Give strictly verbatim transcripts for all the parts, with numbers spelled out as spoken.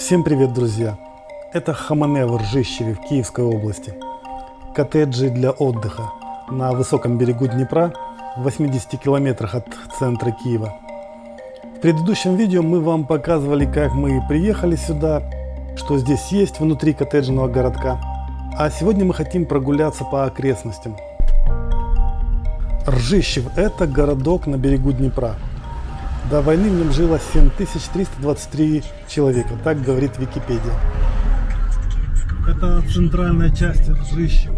Всем привет, друзья! Это Хамане в Ржищеве в Киевской области. Коттеджи для отдыха на высоком берегу Днепра в восьмидесяти километрах от центра Киева. В предыдущем видео мы вам показывали, как мы приехали сюда, что здесь есть внутри коттеджного городка. А сегодня мы хотим прогуляться по окрестностям. Ржищев – это городок на берегу Днепра. До войны в нем жило семь тысяч триста двадцать три человека, так говорит Википедия. Это центральная часть Ржищева.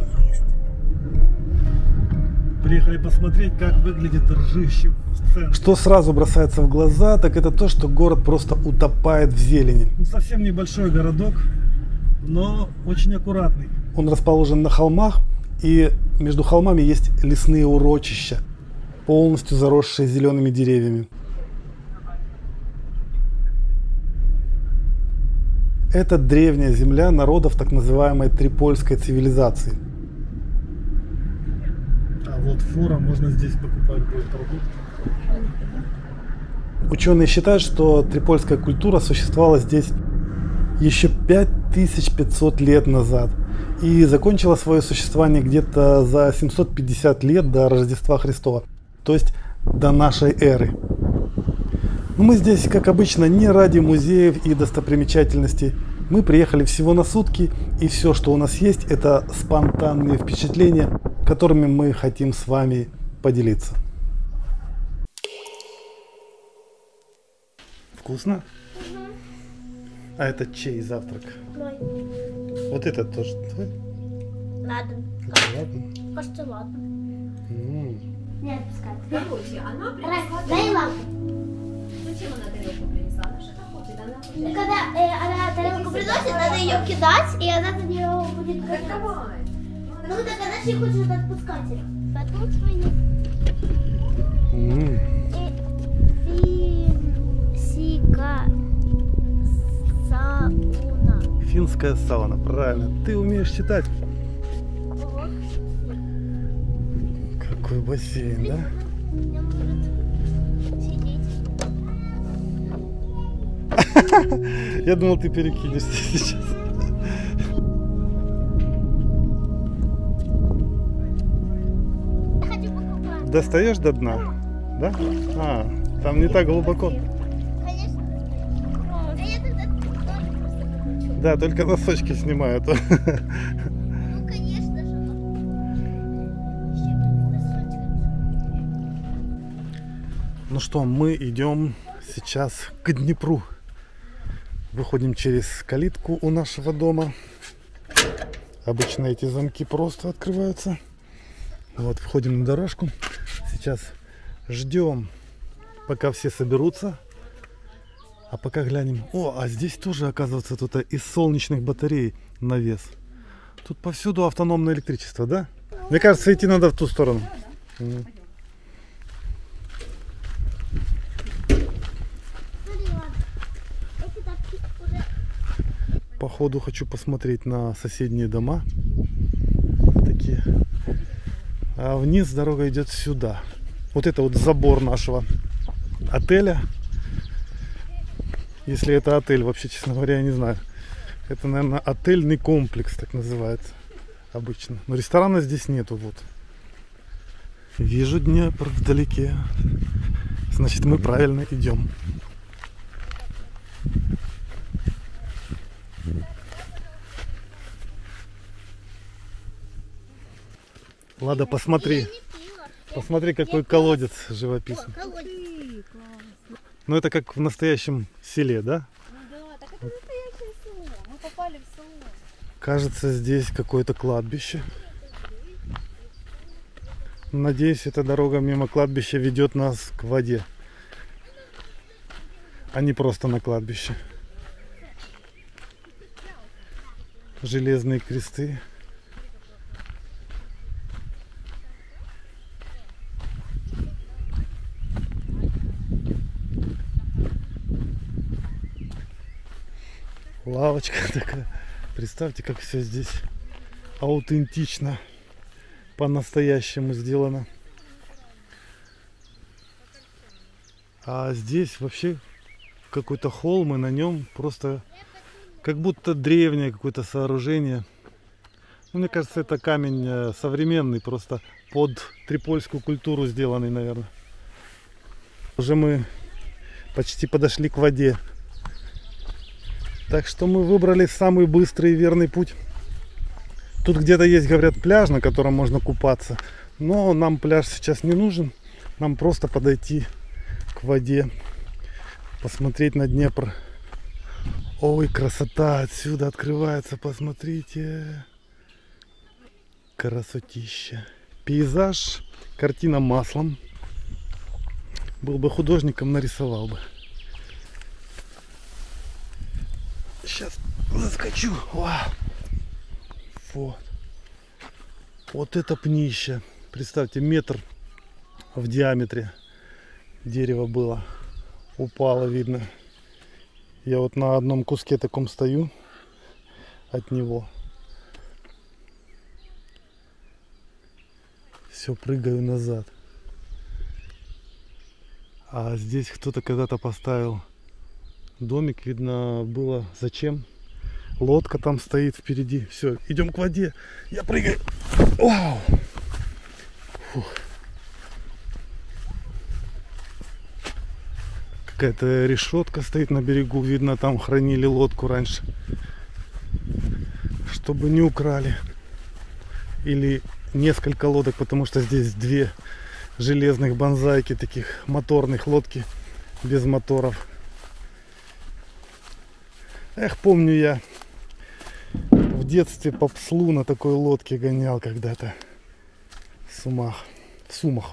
Приехали посмотреть, как выглядит Ржищев в центре. Что сразу бросается в глаза, так это то, что город просто утопает в зелени. Ну, совсем небольшой городок, но очень аккуратный. Он расположен на холмах, и между холмами есть лесные урочища, полностью заросшие зелеными деревьями. Это древняя земля народов так называемой Трипольской цивилизации. А вот фура, можно здесь покупать будет продукт. Ученые считают, что трипольская культура существовала здесь еще пять тысяч пятьсот лет назад и закончила свое существование где-то за семьсот пятьдесят лет до Рождества Христова, то есть до нашей эры. Но мы здесь, как обычно, не ради музеев и достопримечательностей. Мы приехали всего на сутки, и все, что у нас есть, это спонтанные впечатления, которыми мы хотим с вами поделиться. Вкусно? Угу. А это чей завтрак? Мой. Вот этот тоже твой? Ладно. Это ладно? Кажется, ладно. М-м. Не отпускай. Короче, она принесла... Дай лампу. Зачем она тарелку принесла? Она что-то хочет, она хочет. Ну, когда э, она тарелку приносит, надо ее кидать, и она за нее будет Так готова. давай. Ну, так она же не хочет отпускать ее. Потом свою. М-м. Финсика сауна. Финская сауна, правильно. Ты умеешь читать? Ого. Какой бассейн, да? Не может сидеть. Я думал, ты перекинешься сейчас. Я хочу покупать. Достаешь до дна? Да? А, там не так глубоко. Конечно. А я тогда тоже просто хочу. Да, только носочки снимаю. Ну, конечно же. Ну что, мы идем сейчас к Днепру. Выходим через калитку у нашего дома. Обычно эти замки просто открываются. Вот, входим на дорожку. Сейчас ждем, пока все соберутся. А пока глянем. О, а здесь тоже, оказывается, тут из солнечных батарей навес. Тут повсюду автономное электричество, да? Мне кажется, идти надо в ту сторону. Походу хочу посмотреть на соседние дома. Такие. А вниз дорога идет сюда. Вот это вот забор нашего отеля. Если это отель, вообще, честно говоря, я не знаю. Это, наверное, отельный комплекс, так называется обычно. Но ресторана здесь нету. Вот. Вижу Днепр вдалеке. Значит, мы правильно идем. Лада, посмотри. Посмотри, какой колодец живописный. Ну, это как в настоящем селе, да? Да, так это настоящее село. Мы попали в село. Кажется, здесь какое-то кладбище. Надеюсь, эта дорога мимо кладбища ведет нас к воде, а не просто на кладбище. Железные кресты. Лавочка такая. Представьте, как все здесь аутентично, по-настоящему сделано. А здесь вообще какой-то холм, и на нем просто Как будто древнее какое-то сооружение. Ну, мне кажется, это камень современный, просто под трипольскую культуру сделанный, наверное. Уже мы почти подошли к воде. Так что мы выбрали самый быстрый и верный путь. Тут где-то есть, говорят, пляж, на котором можно купаться. Но нам пляж сейчас не нужен. Нам просто подойти к воде, посмотреть на Днепр. Ой, красота отсюда открывается, посмотрите. Красотища. Пейзаж, картина маслом. Был бы художником, нарисовал бы. Сейчас заскочу. Вау. Вот. Вот это пнище. Представьте, метр в диаметре дерево было. Упало, видно. Я вот на одном куске таком стою от него. Все, прыгаю назад. А здесь кто-то когда-то поставил домик, видно было зачем. Лодка там стоит впереди. Все, идем к воде. Я прыгаю. Вау! Фух. Какая-то решетка стоит на берегу. Видно, там хранили лодку раньше. Чтобы не украли. Или несколько лодок, потому что здесь две железных бонзайки, таких моторных лодки без моторов. Эх, помню, я в детстве по Пслу на такой лодке гонял когда-то. В Сумах. В Сумах.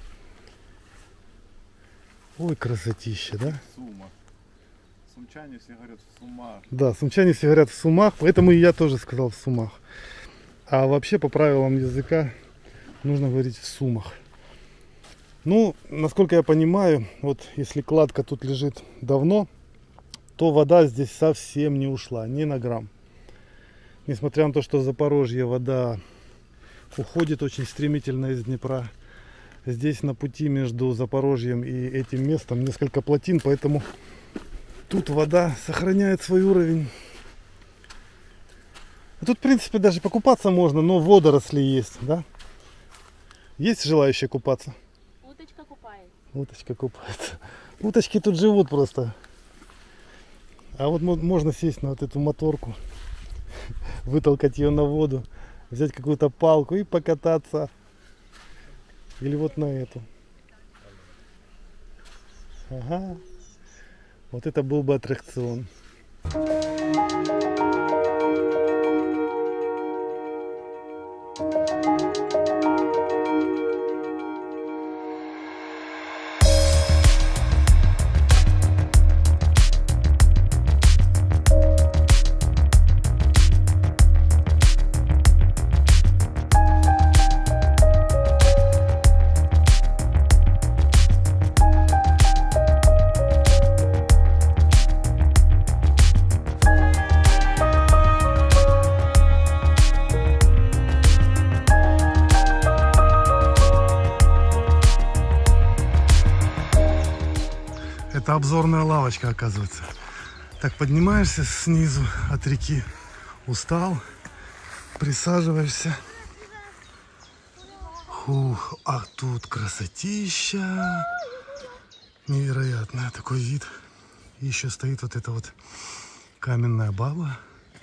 Ой, красотища, да? Сума. Сумчане все говорят в Сумах. Да, сумчане все говорят в Сумах, поэтому и я тоже сказал в Сумах. А вообще, по правилам языка, нужно говорить в Сумах. Ну, насколько я понимаю, вот если кладка тут лежит давно, то вода здесь совсем не ушла, ни на грамм. Несмотря на то, что в Запорожье вода уходит очень стремительно из Днепра, здесь на пути между Запорожьем и этим местом несколько плотин, поэтому тут вода сохраняет свой уровень. Тут, в принципе, даже покупаться можно, но водоросли есть, да? Есть желающие купаться? Уточка купается. Уточка купается. Уточки тут живут просто. А вот можно сесть на вот эту моторку, вытолкать ее на воду, взять какую-то палку и покататься. Или вот на эту. Ага. Вот это был бы аттракцион. Это обзорная лавочка, оказывается. Так, поднимаешься снизу от реки, устал, присаживаешься. Фух, а тут красотища. Невероятно, такой вид. И еще стоит вот эта вот каменная баба.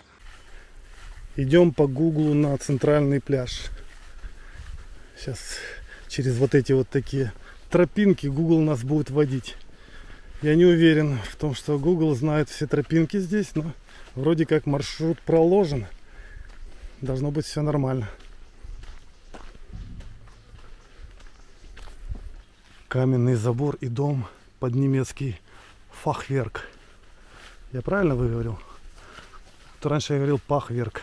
Идем по Гуглу на центральный пляж. Сейчас через вот эти вот такие тропинки Google нас будет водить. Я не уверен в том, что Google знает все тропинки здесь, но вроде как маршрут проложен. Должно быть все нормально. Каменный забор и дом под немецкий фахверк. Я правильно выговорил? А то раньше я говорил пахверк.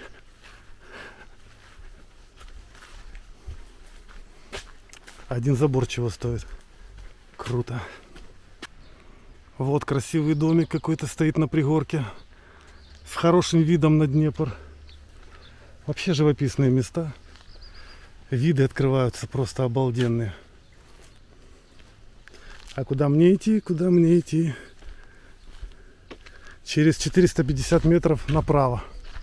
Один забор чего стоит. Круто. Вот красивый домик какой-то стоит на пригорке. С хорошим видом на Днепр. Вообще живописные места. Виды открываются просто обалденные. А куда мне идти? Куда мне идти? через четыреста пятьдесят метров направо.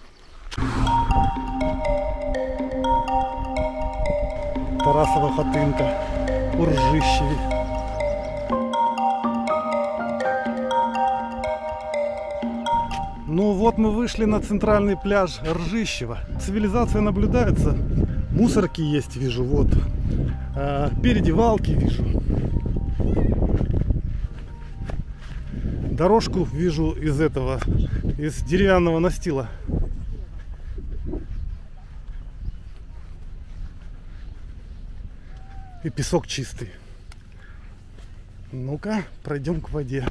Тарасова хатинка у Ржищеві. Ну вот мы вышли на центральный пляж Ржищева. Цивилизация наблюдается. Мусорки есть, вижу, вот. А, передевалки вижу. Дорожку вижу из этого, из деревянного настила. И песок чистый. Ну-ка, пройдем к воде.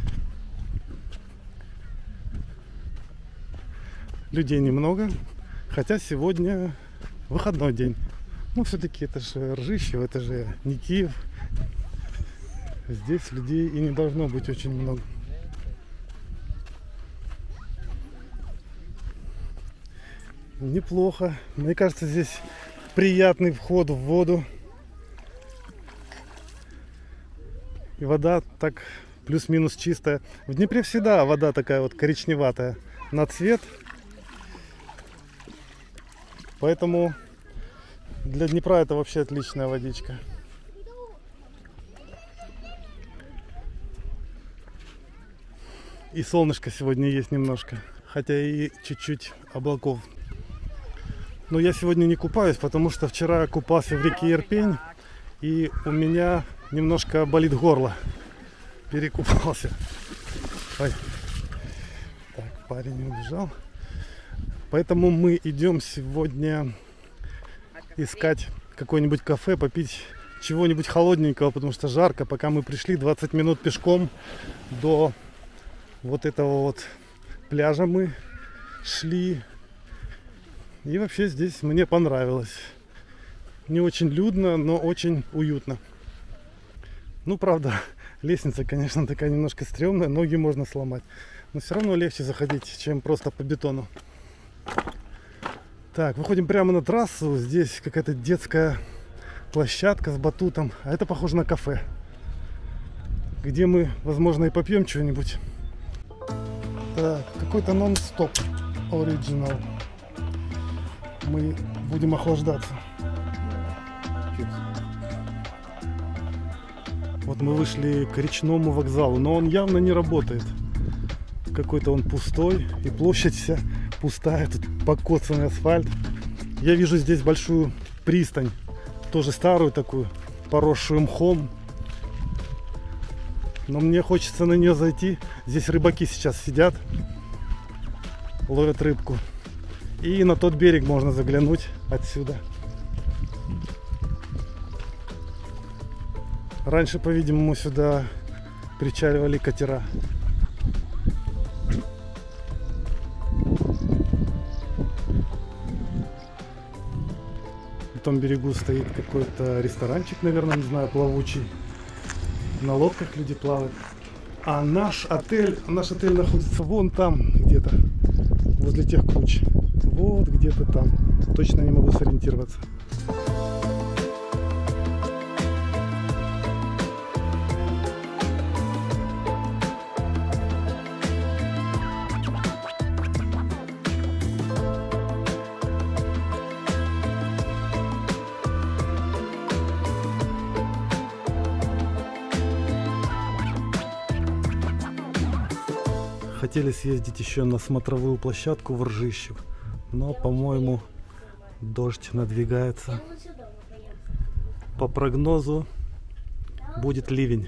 Людей немного, хотя сегодня выходной день. Но все-таки это же Ржищево, это же не Киев. Здесь людей и не должно быть очень много. Неплохо. Мне кажется, здесь приятный вход в воду. И вода так плюс-минус чистая. В Днепре всегда вода такая вот коричневатая на цвет. Поэтому для Днепра это вообще отличная водичка. И солнышко сегодня есть немножко, хотя и чуть-чуть облаков. Но я сегодня не купаюсь, потому что вчера купался в реке Ирпень, и у меня немножко болит горло. Перекупался. Ой. Так, парень убежал. Поэтому мы идем сегодня искать какое-нибудь кафе, попить чего-нибудь холодненького, потому что жарко. Пока мы пришли двадцать минут пешком до вот этого вот пляжа мы шли. И вообще здесь мне понравилось. Не очень людно, но очень уютно. Ну, правда, лестница, конечно, такая немножко стрёмная, ноги можно сломать. Но все равно легче заходить, чем просто по бетону. Так, выходим прямо на трассу. Здесь какая-то детская площадка с батутом. А это похоже на кафе, где мы, возможно, и попьем что-нибудь. Так, какой-то нон-стоп оригинал. Мы будем охлаждаться. Вот мы вышли к речному вокзалу, но он явно не работает. Какой-то он пустой, и площадь вся пустая, тут покоцанный асфальт. Я вижу здесь большую пристань, тоже старую такую, поросшую мхом. Но мне хочется на нее зайти. Здесь рыбаки сейчас сидят, ловят рыбку. И на тот берег можно заглянуть отсюда. Раньше, по-видимому, сюда причаливали катера. На том берегу стоит какой-то ресторанчик, наверное, не знаю, плавучий. На лодках люди плавают. А наш отель, наш отель находится вон там где-то, возле тех куч. Вот где-то там. Точно не могу сориентироваться. Хотели съездить еще на смотровую площадку в Ржищев, но, по-моему, дождь надвигается. По прогнозу будет ливень.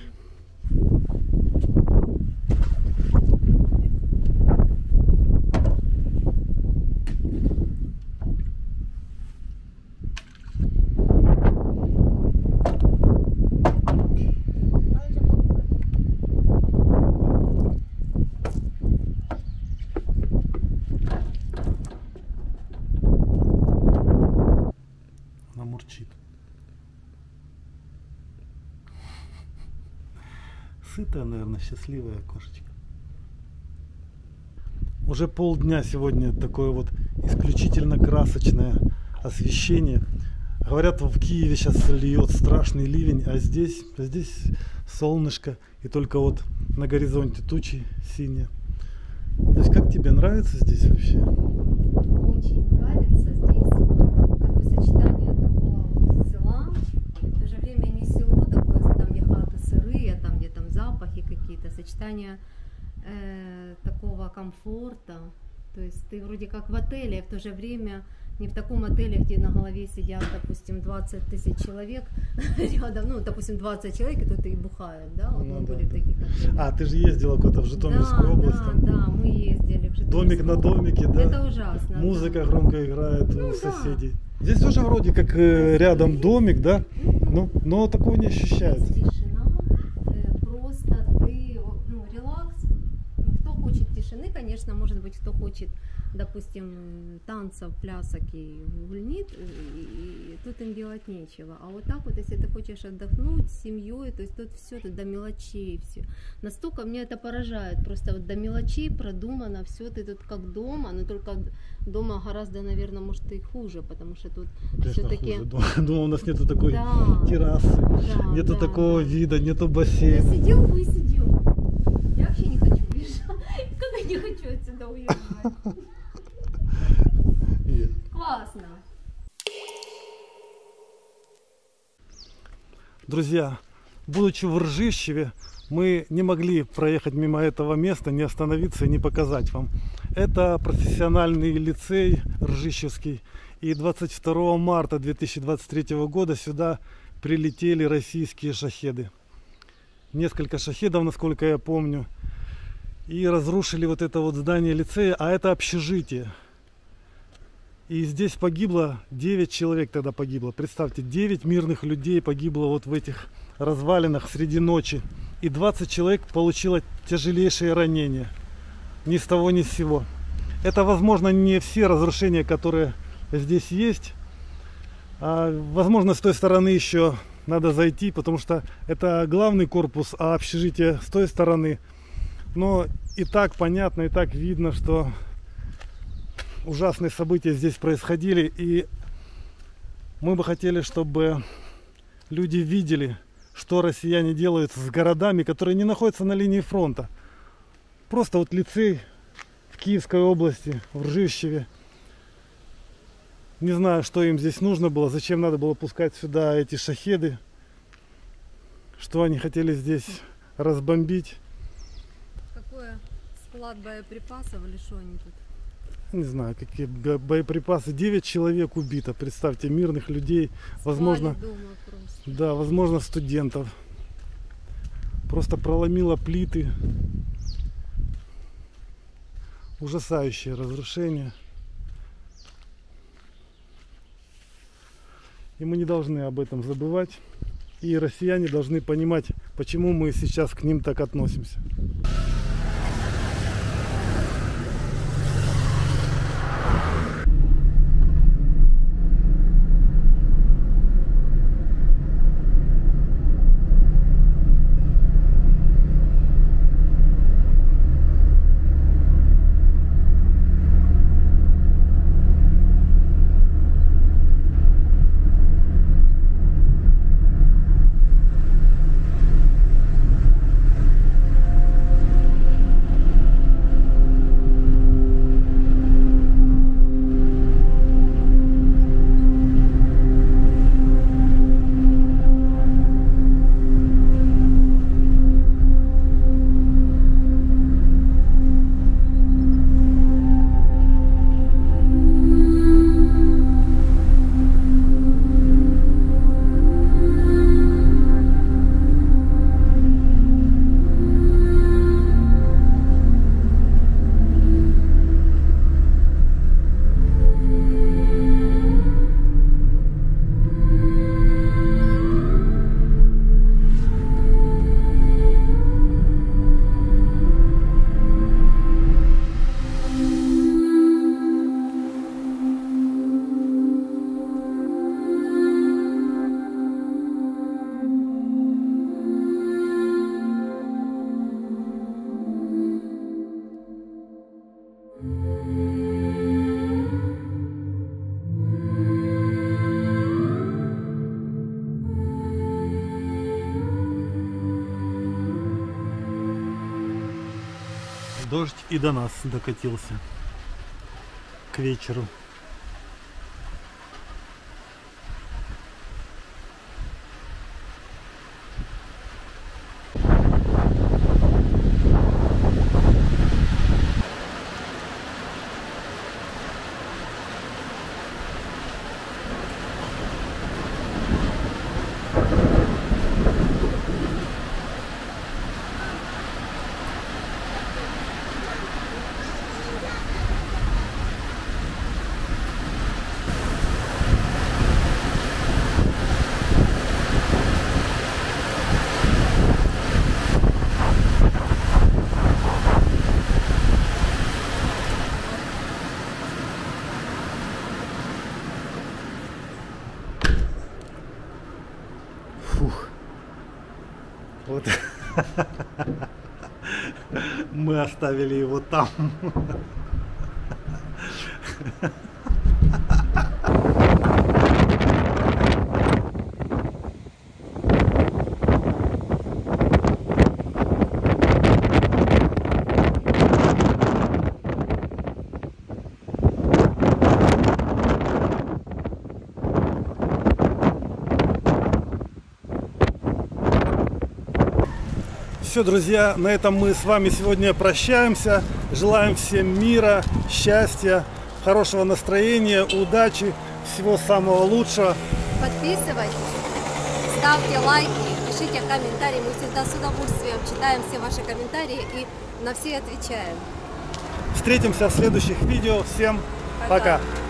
Сытая, наверное, счастливая кошечка. Уже полдня сегодня такое вот исключительно красочное освещение. Говорят, в Киеве сейчас льет страшный ливень, а здесь, а здесь солнышко, и только вот на горизонте тучи синие. То есть как тебе нравится здесь вообще? Очень нравится здесь как бы сочетание такого вот села, в то же время не село такое, там где хаты сырые, там где там запахи какие-то, сочетание э, такого комфорта. То есть ты вроде как в отеле, а в то же время не в таком отеле, где на голове сидят, допустим, двадцать тысяч человек рядом, ну, допустим, двадцать человек, и тут и бухают, да, вот Ну, мы да, были в да. таких отелях. А, ты же ездила куда-то в Житомирскую да, область. Да, там. да, мы ездили в Житомирскую. Домик на домике, да? Это ужасно. Музыка да. громко играет Ну, у да. соседей. Здесь тоже вроде как э, рядом домик, да? Но, но такого не ощущается. Здесь тишина, э, просто ты, ну, релакс. Кто хочет тишины, конечно, может быть, кто хочет, допустим, танцев, плясок и гульнит, и, и- и тут им делать нечего. А вот так вот, если ты хочешь отдохнуть с семьей, то есть тут все, тут до мелочей все. Настолько меня это поражает, просто вот до мелочей продумано все, ты тут как дома, но только дома гораздо, наверное, может и хуже, потому что тут Конечно, все-таки... хуже. Дома, дома у нас нету такой Да. террасы, Да, нету да, такого да. вида, нету Я бассейна. сидел бы и сидел. Я вообще не хочу уезжать. Как я не хочу отсюда уезжать. И Классно. Друзья, будучи в Ржищеве, мы не могли проехать мимо этого места, не остановиться и не показать вам. Это профессиональный лицей Ржищевский. И двадцать второго марта две тысячи двадцать третьего года сюда прилетели российские шахеды. Несколько шахедов, насколько я помню. И разрушили вот это вот здание лицея, а это общежитие. И здесь погибло девять человек тогда погибло. Представьте, девять мирных людей погибло вот в этих развалинах среди ночи. И двадцать человек получило тяжелейшие ранения. Ни с того, ни с сего. Это, возможно, не все разрушения, которые здесь есть. А, возможно, с той стороны еще надо зайти, потому что это главный корпус, а общежитие с той стороны. Но и так понятно, и так видно, что ужасные события здесь происходили, и мы бы хотели, чтобы люди видели, что россияне делают с городами, которые не находятся на линии фронта. Просто вот лицей в Киевской области, в Ржищеве. Не знаю, что им здесь нужно было, зачем надо было пускать сюда эти шахеды, что они хотели здесь разбомбить. Какой склад боеприпасов или что они тут? Не знаю, какие бо- боеприпасы. девять человек убито. Представьте, мирных людей, возможно, Спали дома просто. да, возможно, студентов. Просто проломило плиты. Ужасающее разрушение. И мы не должны об этом забывать. И россияне должны понимать, почему мы сейчас к ним так относимся. дождь и до нас докатился к вечеру. Фух. Вот. Мы оставили его там. Все, друзья, на этом мы с вами сегодня прощаемся. Желаем всем мира, счастья, хорошего настроения, удачи, всего самого лучшего. Подписывайтесь, ставьте лайки, пишите комментарии. Мы всегда с удовольствием читаем все ваши комментарии и на все отвечаем. Встретимся в следующих видео. Всем пока! Пока.